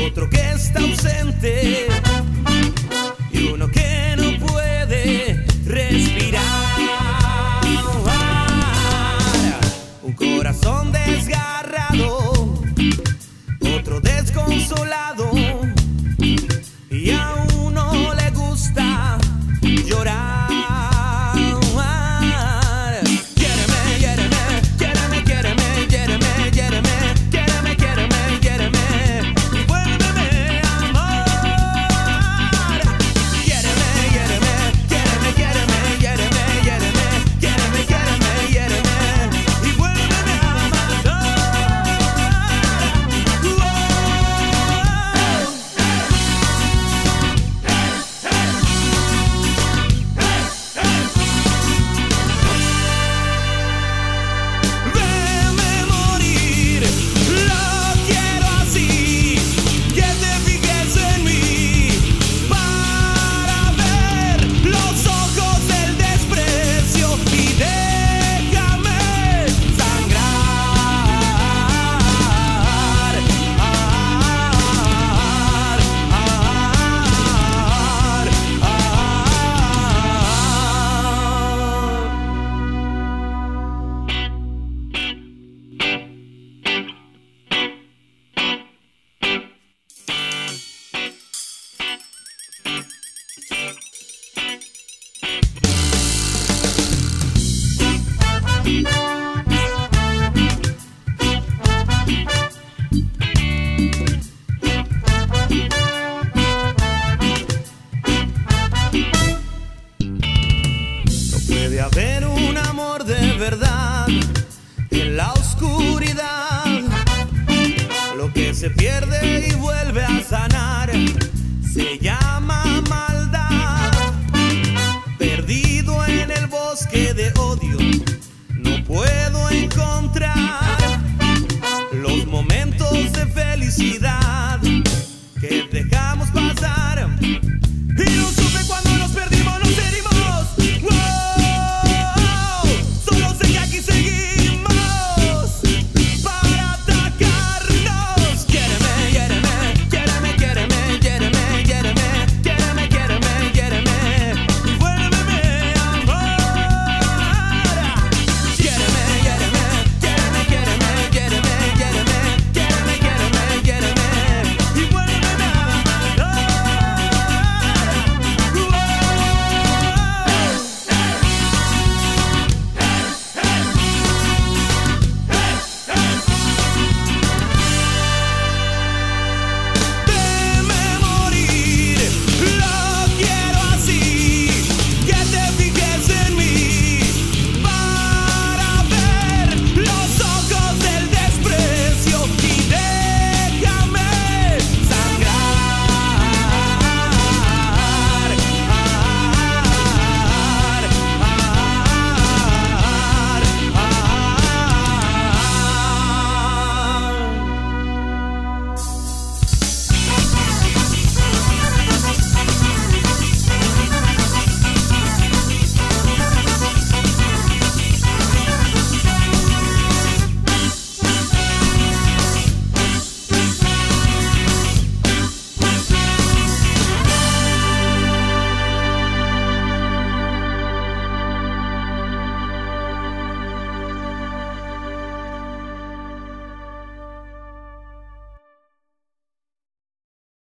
otro que está ausente y uno que no puede respirar. Un corazón desgarrado, otro desconsolado, y a uno le gusta llorar. Puede haber un amor de verdad en la oscuridad. Lo que se pierde y vuelve a sanar se llama maldad. Perdido en el bosque de odio, no puedo encontrar los momentos de felicidad que dejan